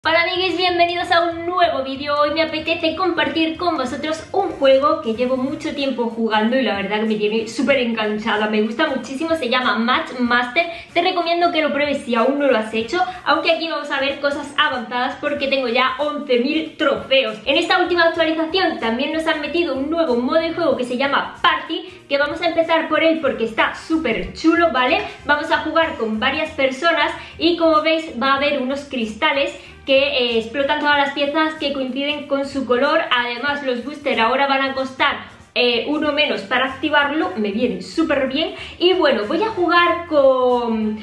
Hola amigues, bienvenidos a un nuevo vídeo. Hoy me apetece compartir con vosotros un juego que llevo mucho tiempo jugando y la verdad que me tiene súper enganchada, me gusta muchísimo, se llama Match Master. Te recomiendo que lo pruebes si aún no lo has hecho, aunque aquí vamos a ver cosas avanzadas porque tengo ya 11.000 trofeos. En esta última actualización también nos han metido un nuevo modo de juego que se llama Party, que vamos a empezar por él porque está súper chulo, ¿vale? Vamos a jugar con varias personas y como veis va a haber unos cristales que explotan todas las piezas que coinciden con su color. Además los boosters ahora van a costar uno menos para activarlo, me viene súper bien. Y bueno, voy a jugar con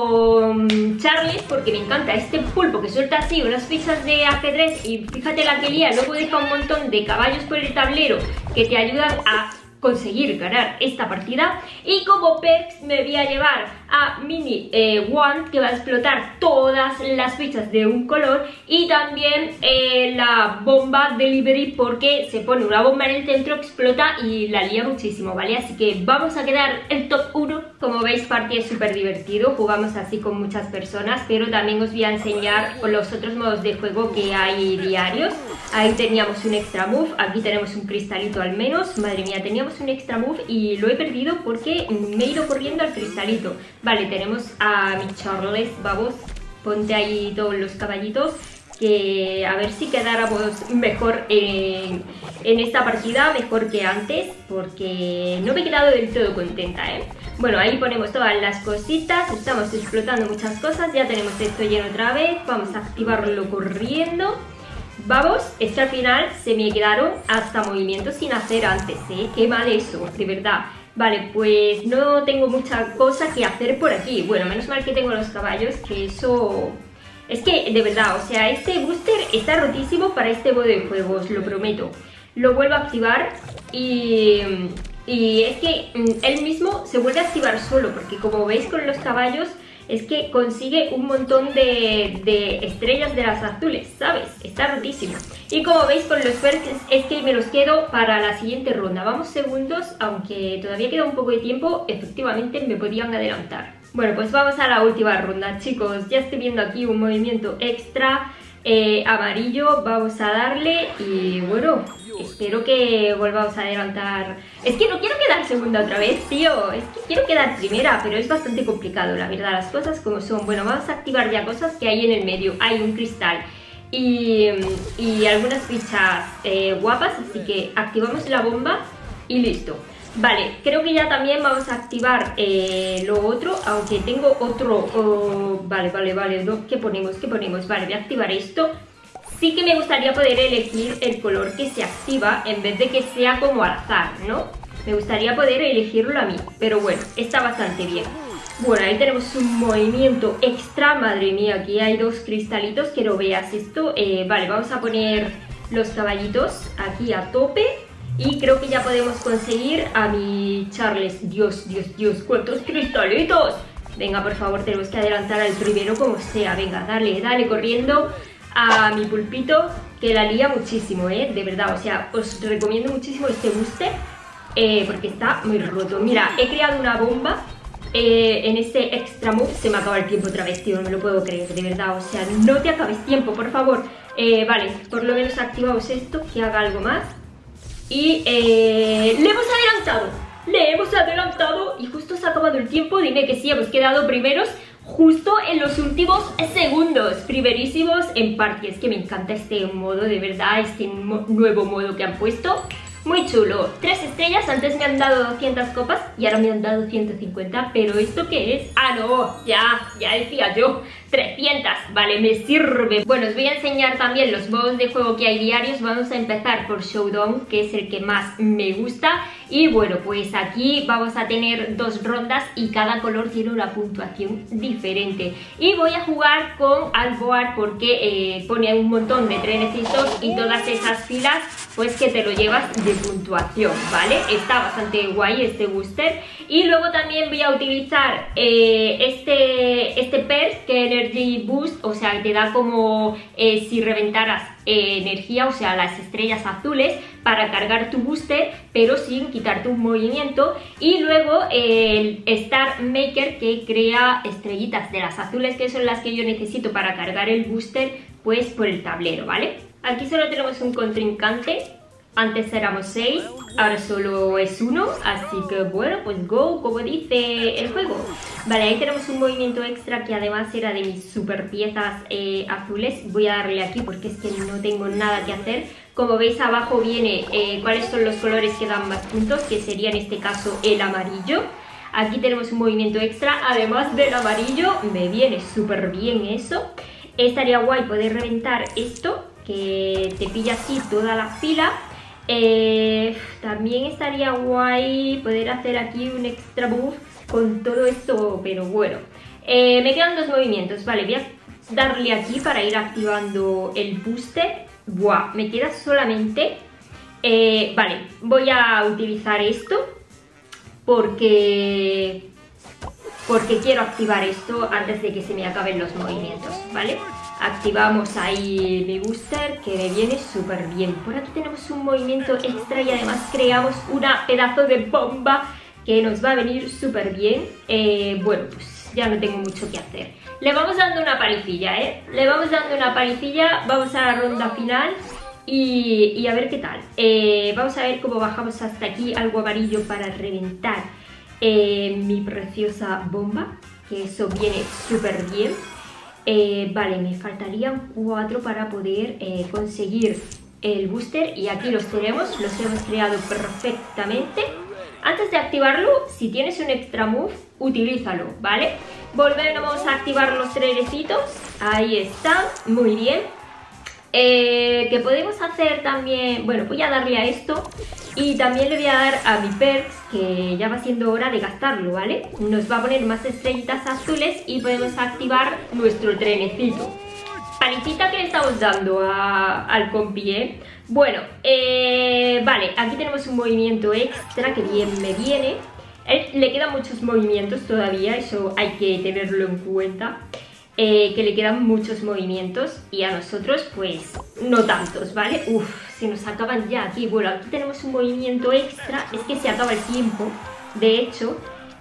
Charles porque me encanta este pulpo que suelta así unas fichas de ajedrez y fíjate la que lía, luego deja un montón de caballos por el tablero que te ayudan a conseguir ganar esta partida. Y como perks me voy a llevar a Mini Wand, que va a explotar todas las fichas de un color, y también la bomba Delivery, porque se pone una bomba en el centro, explota y la lía muchísimo, ¿vale? Así que vamos a quedar el top 1. Como veis, Party es súper divertido, jugamos así con muchas personas, pero también os voy a enseñar los otros modos de juego que hay diarios. Ahí teníamos un extra move, aquí tenemos un cristalito al menos. Madre mía, teníamos un extra move y lo he perdido porque me he ido corriendo al cristalito. Vale, tenemos a mi Charles, vamos, ponte ahí todos los caballitos, que a ver si quedáramos mejor en esta partida, mejor que antes, porque no me he quedado del todo contenta, ¿eh? Bueno, ahí ponemos todas las cositas, estamos explotando muchas cosas, ya tenemos esto lleno otra vez, vamos a activarlo corriendo. Vamos, es que al final se me quedaron hasta movimientos sin hacer antes, ¿eh? Qué mal eso, de verdad. Vale, pues no tengo mucha cosa que hacer por aquí. Bueno, menos mal que tengo los caballos, que eso... Es que, de verdad, o sea, este booster está rotísimo para este modo de juego, os lo prometo. Lo vuelvo a activar y es que él mismo se vuelve a activar solo, porque como veis con los caballos es que consigue un montón de estrellas de las azules, ¿sabes? Está rotísimo. Y como veis con los perks es que me los quedo para la siguiente ronda. Vamos segundos, aunque todavía queda un poco de tiempo, efectivamente me podían adelantar. Bueno, pues vamos a la última ronda, chicos. Ya estoy viendo aquí un movimiento extra amarillo, vamos a darle y bueno, espero que volvamos a adelantar. Es que no quiero quedar segunda otra vez, tío, es que quiero quedar primera, pero es bastante complicado, la verdad, las cosas como son. Bueno, vamos a activar ya cosas que hay en el medio. Hay un cristal y algunas fichas guapas, así que activamos la bomba y listo. Vale, creo que ya también vamos a activar lo otro, aunque tengo otro... vale, no, ¿qué ponemos? Vale, voy a activar esto. Sí que me gustaría poder elegir el color que se activa en vez de que sea como al azar, ¿no? Me gustaría poder elegirlo a mí, pero bueno, está bastante bien. Bueno, ahí tenemos un movimiento extra, madre mía, aquí hay dos cristalitos, que no veas esto. Vale, vamos a poner los caballitos aquí a tope. Y creo que ya podemos conseguir a mi Charles. Dios, ¿cuántos cristalitos? Venga, por favor, tenemos que adelantar al primero como sea. Venga, dale corriendo a mi pulpito, que la lía muchísimo, de verdad. O sea, os recomiendo muchísimo este booster porque está muy roto. Mira, he creado una bomba en este extra move. Se me acaba el tiempo otra vez, tío, no me lo puedo creer, de verdad. O sea, no te acabes tiempo, por favor. Vale, por lo menos activamos esto, que haga algo más. Y le hemos adelantado y justo se ha acabado el tiempo. Dime que sí, hemos quedado primeros justo en los últimos segundos, primerísimos en Party. Es que me encanta este modo, de verdad, este nuevo modo que han puesto. Muy chulo, 3 estrellas, antes me han dado 200 copas y ahora me han dado 150, pero ¿esto qué es? Ah, no, ya decía yo, 300, vale, me sirve. Bueno, os voy a enseñar también los modos de juego que hay diarios. Vamos a empezar por Showdown, que es el que más me gusta. Y bueno, pues aquí vamos a tener 2 rondas y cada color tiene una puntuación diferente. Y voy a jugar con Alboar porque pone un montón de trenecitos y todas esas filas, pues que te lo llevas de puntuación, ¿vale? Está bastante guay este booster. Y luego también voy a utilizar este perk, que Energy Boost, o sea, te da como si reventaras energía, o sea, las estrellas azules, para cargar tu booster, pero sin quitarte un movimiento. Y luego el Star Maker, que crea estrellitas de las azules, que son las que yo necesito para cargar el booster, pues por el tablero, ¿vale? Aquí solo tenemos un contrincante. Antes éramos 6, ahora solo es 1, así que bueno, pues go, como dice el juego. Vale, ahí tenemos un movimiento extra que además era de mis super piezas azules. Voy a darle aquí porque es que no tengo nada que hacer. Como veis abajo viene cuáles son los colores que dan más puntos, que sería en este caso el amarillo. Aquí tenemos un movimiento extra, además del amarillo, me viene súper bien eso. Estaría guay poder reventar esto, que te pilla así toda la fila. También estaría guay poder hacer aquí un extra buff con todo esto, pero bueno. Me quedan 2 movimientos, vale, voy a darle aquí para ir activando el booster. Buah, me queda solamente... vale, voy a utilizar esto porque quiero activar esto antes de que se me acaben los movimientos, ¿vale? Activamos ahí mi booster, que me viene súper bien. Por aquí tenemos un movimiento extra y además creamos una pedazo de bomba que nos va a venir súper bien. Bueno, pues ya no tengo mucho que hacer. Le vamos dando una palicilla, ¿eh? Le vamos dando una palicilla, vamos a la ronda final y a ver qué tal. Vamos a ver cómo bajamos hasta aquí algo amarillo para reventar mi preciosa bomba, que eso viene súper bien. Vale, me faltarían 4 para poder conseguir el booster y aquí los tenemos, los hemos creado perfectamente. Antes de activarlo, si tienes un extra move, utilízalo, ¿vale? Volvemos a activar los trenecitos, ahí están, muy bien. Que podemos hacer también, bueno, voy a darle a esto y también le voy a dar a mi perks, que ya va siendo hora de gastarlo, ¿vale? Nos va a poner más estrellitas azules y podemos activar nuestro trenecito. Palicita que le estamos dando al compi, ¿eh? Bueno, vale, aquí tenemos un movimiento extra que bien me viene. Le quedan muchos movimientos todavía, eso hay que tenerlo en cuenta. Que le quedan muchos movimientos y a nosotros pues no tantos, ¿vale? Uf, se nos acaban ya aquí. Bueno, aquí tenemos un movimiento extra, es que se acaba el tiempo, de hecho.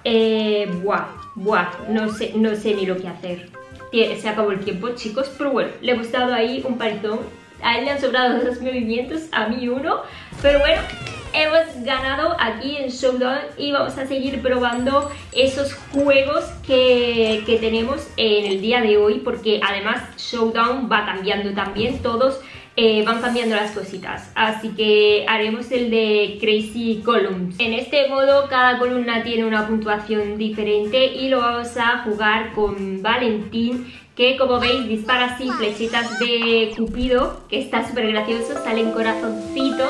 No sé ni lo que hacer. Se acabó el tiempo, chicos, pero bueno, le hemos dado ahí un palizón. A él le han sobrado 2 movimientos, a mí 1, pero bueno, hemos ganado aquí en Showdown y vamos a seguir probando esos juegos que tenemos en el día de hoy, porque además Showdown va cambiando también, todos van cambiando las cositas, así que haremos el de Crazy Columns. En este modo cada columna tiene una puntuación diferente y lo vamos a jugar con Valentín, que como veis dispara así flechitas de Cupido, que está súper gracioso, salen corazoncitos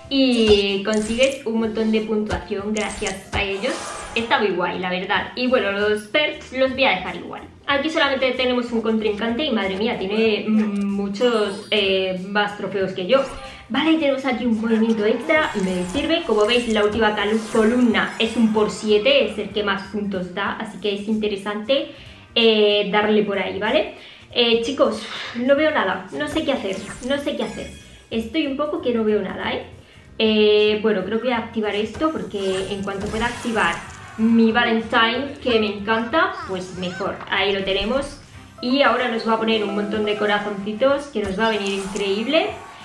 y consigues un montón de puntuación gracias a ellos. Está muy guay, la verdad. Y bueno, los perks los voy a dejar igual. Aquí solamente tenemos un contrincante y madre mía, tiene muchos más trofeos que yo. Vale, y tenemos aquí un movimiento extra y me sirve. Como veis, la última columna es un por 7, es el que más puntos da, así que es interesante darle por ahí, ¿vale? Chicos, no veo nada, no sé qué hacer, estoy un poco que no veo nada, bueno, creo que voy a activar esto porque en cuanto pueda activar mi Valentine, que me encanta, pues mejor. Ahí lo tenemos y ahora nos va a poner un montón de corazoncitos que nos va a venir increíble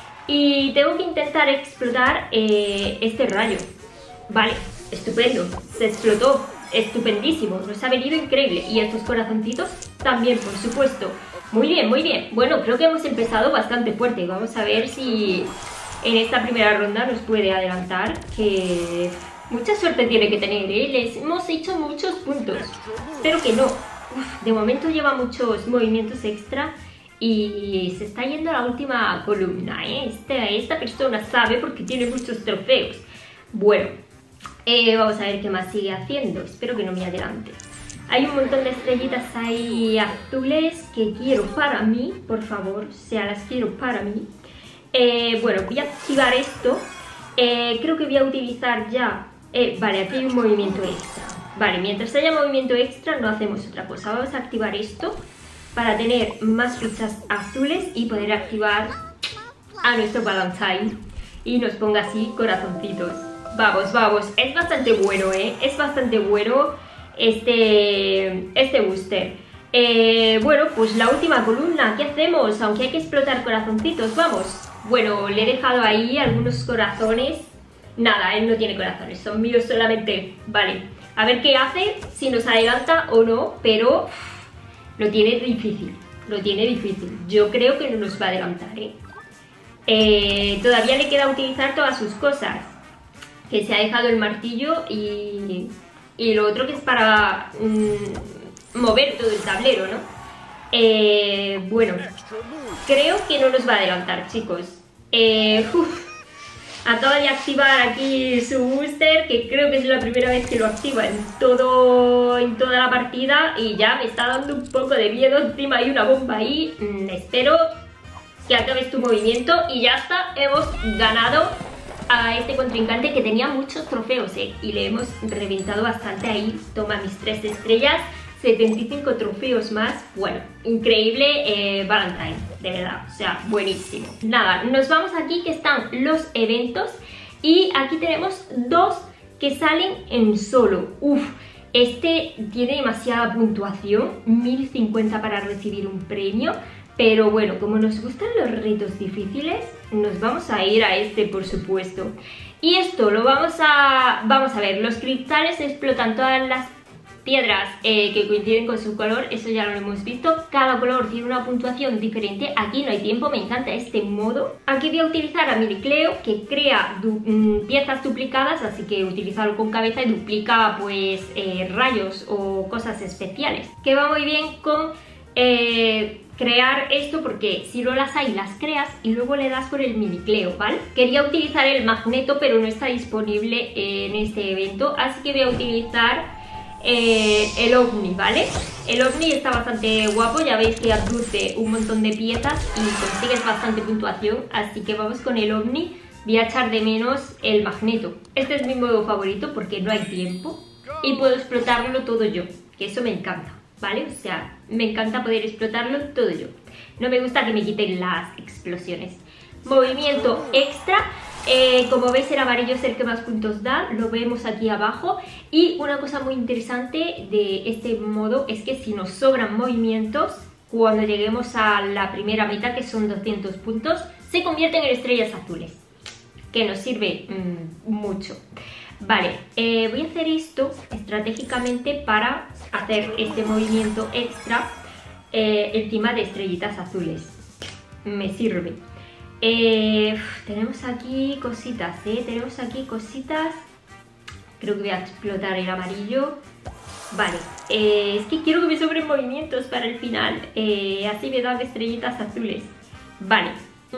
y tengo que intentar explotar este rayo. Vale, estupendo, se explotó. Estupendísimo, nos ha venido increíble. Y estos corazoncitos también, por supuesto. Muy bien, muy bien. Bueno, creo que hemos empezado bastante fuerte. Vamos a ver si en esta primera ronda nos puede adelantar, que mucha suerte tiene que tener, ¿eh? Les hemos hecho muchos puntos. Espero que no. Uf, de momento lleva muchos movimientos extra y se está yendo a la última columna, ¿eh? Esta persona sabe porque tiene muchos trofeos. Bueno, vamos a ver qué más sigue haciendo. Espero que no me adelante. Hay un montón de estrellitas ahí azules que quiero para mí, por favor. O sea, las quiero para mí. Bueno, voy a activar esto. Creo que voy a utilizar ya... vale, aquí hay un movimiento extra. Vale, mientras haya movimiento extra no hacemos otra cosa. Vamos a activar esto para tener más fichas azules y poder activar a nuestro Valentine y nos ponga así corazoncitos. Vamos, vamos, es bastante bueno, es bastante bueno este booster. Bueno, pues la última columna, ¿qué hacemos? Aunque hay que explotar corazoncitos, vamos. Bueno, le he dejado ahí algunos corazones. Nada, él no tiene corazones, son míos solamente. Vale, a ver qué hace, si nos adelanta o no, pero lo tiene difícil, lo tiene difícil. Yo creo que no nos va a adelantar, todavía le queda utilizar todas sus cosas. Que se ha dejado el martillo y lo otro que es para mover todo el tablero, ¿no? Bueno, creo que no nos va a adelantar, chicos. Acaba de activar aquí su booster, que creo que es la primera vez que lo activa en toda la partida, y ya me está dando un poco de miedo. Encima hay una bomba ahí. Espero que acabes tu movimiento y ya está, hemos ganado a este contrincante que tenía muchos trofeos, y le hemos reventado bastante ahí. Toma mis 3 estrellas, 75 trofeos más. Bueno, increíble Valentine, de verdad, o sea, buenísimo. Nada, nos vamos aquí que están los eventos y aquí tenemos 2 que salen en solo. Este tiene demasiada puntuación, 1050 para recibir un premio. Pero bueno, como nos gustan los retos difíciles, nos vamos a ir a este, por supuesto. Y esto lo vamos a ver, los cristales explotan todas las piedras que coinciden con su color, eso ya lo hemos visto. Cada color tiene una puntuación diferente, aquí no hay tiempo, me encanta este modo. Aquí voy a utilizar a Minicleo, que crea piezas duplicadas, así que utilizarlo con cabeza y duplica pues rayos o cosas especiales. Que va muy bien con crear esto, porque si no las hay, las creas y luego le das por el Minicleo, ¿vale? Quería utilizar el magneto, pero no está disponible en este evento, así que voy a utilizar el ovni, ¿vale? El ovni está bastante guapo, ya veis que abduce un montón de piezas y consigues bastante puntuación, así que vamos con el ovni. Voy a echar de menos el magneto. Este es mi modo favorito porque no hay tiempo y puedo explotarlo todo yo, que eso me encanta, ¿vale? O sea, me encanta poder explotarlo todo yo. No me gusta que me quiten las explosiones. Movimiento extra. Como veis, el amarillo es el que más puntos da, lo vemos aquí abajo. Y una cosa muy interesante de este modo es que si nos sobran movimientos, cuando lleguemos a la primera meta, que son 200 puntos, se convierten en estrellas azules, que nos sirve mucho. Vale, voy a hacer esto estratégicamente para hacer este movimiento extra encima de estrellitas azules. Me sirve. Tenemos aquí cositas, tenemos aquí cositas. Creo que voy a explotar el amarillo. Vale, es que quiero que me sobren movimientos para el final, así me dan estrellitas azules. Vale,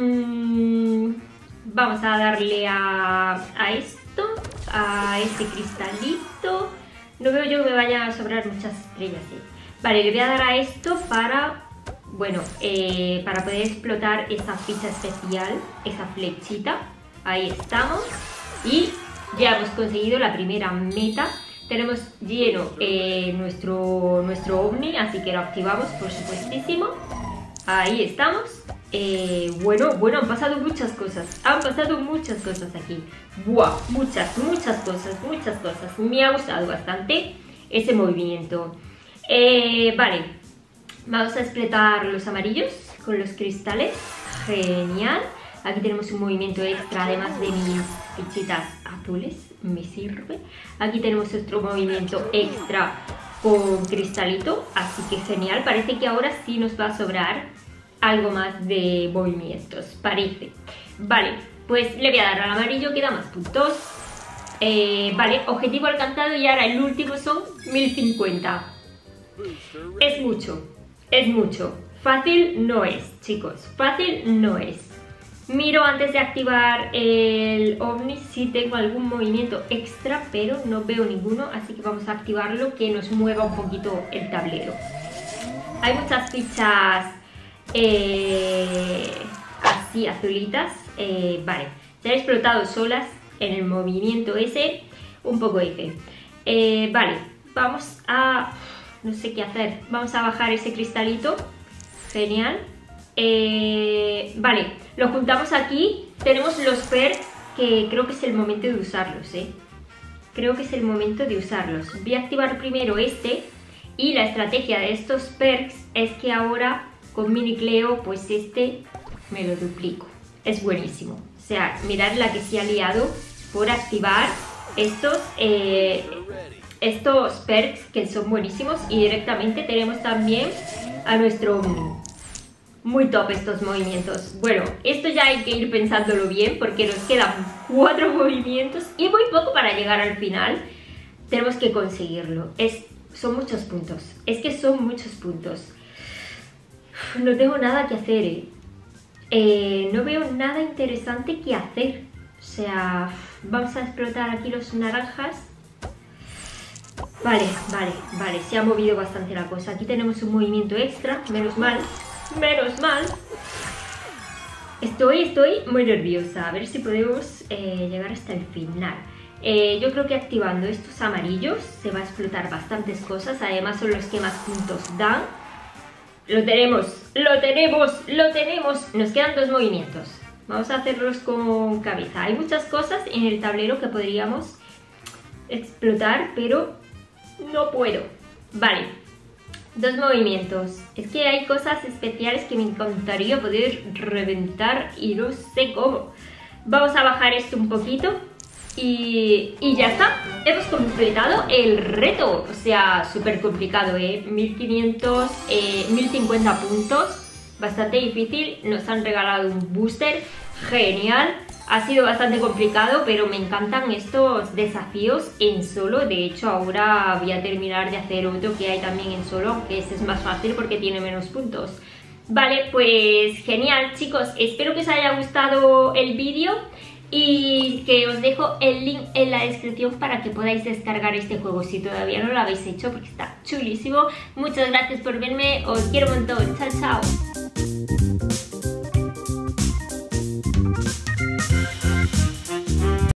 vamos a darle a esto, a este cristalito. No veo yo que me vayan a sobrar muchas estrellas, Vale, le voy a dar a esto para... Bueno, para poder explotar esa ficha especial, esa flechita. Ahí estamos. Y ya hemos conseguido la primera meta. Tenemos lleno nuestro ovni, así que lo activamos, por supuestísimo. Ahí estamos. Bueno, han pasado muchas cosas. Han pasado muchas cosas aquí. ¡Buah! Muchas cosas. Me ha gustado bastante ese movimiento. Vale. Vamos a explotar los amarillos con los cristales. Genial. Aquí tenemos un movimiento extra, además de mis fichitas azules. Me sirve. Aquí tenemos otro movimiento extra con cristalito. Así que genial. Parece que ahora sí nos va a sobrar algo más de movimientos. Parece. Vale, pues le voy a dar al amarillo que da más puntos. Vale, objetivo alcanzado y ahora el último son 1050. Es mucho. Es mucho. Fácil no es, chicos. Fácil no es. Miro antes de activar el ovni si tengo algún movimiento extra, pero no veo ninguno, así que vamos a activarlo, que nos mueva un poquito el tablero. Hay muchas fichas así azulitas. Vale, se han explotado solas en el movimiento ese. Un poco F. Vale, vamos a... No sé qué hacer. Vamos a bajar ese cristalito. Genial. Vale, lo juntamos aquí. Tenemos los perks, que creo que es el momento de usarlos, Creo que es el momento de usarlos. Voy a activar primero este, Y la estrategia de estos perks es que ahora con Mini Cleo, pues este me lo duplico. Es buenísimo. O sea, mirad la que se ha liado por activar estos perks que son buenísimos. Y directamente tenemos también a nuestro... Muy top estos movimientos. Bueno, esto ya hay que ir pensándolo bien porque nos quedan 4 movimientos y muy poco para llegar al final. Tenemos que conseguirlo. Son muchos puntos. Es que son muchos puntos. No tengo nada que hacer, no veo nada interesante que hacer. O sea, vamos a explotar aquí los naranjas. Vale. Se ha movido bastante la cosa. Aquí tenemos un movimiento extra. Menos mal. Estoy muy nerviosa. A ver si podemos llegar hasta el final. Yo creo que activando estos amarillos se va a explotar bastantes cosas. Además son los que más puntos dan. Lo tenemos. Nos quedan 2 movimientos. Vamos a hacerlos con cabeza. Hay muchas cosas en el tablero que podríamos explotar, pero no puedo. Vale, 2 movimientos. Es que hay cosas especiales que me encantaría poder reventar y no sé cómo. Vamos a bajar esto un poquito. Y ya está, hemos completado el reto. O sea, súper complicado, 1500, 1050 puntos. Bastante difícil, nos han regalado un booster. Genial, ha sido bastante complicado, pero me encantan estos desafíos en solo. De hecho, ahora voy a terminar de hacer otro que hay también en solo, aunque este es más fácil porque tiene menos puntos. Vale, pues genial, chicos, espero que os haya gustado el vídeo. Y que os dejo el link en la descripción para que podáis descargar este juego si todavía no lo habéis hecho, porque está chulísimo. Muchas gracias por verme, os quiero un montón, chao.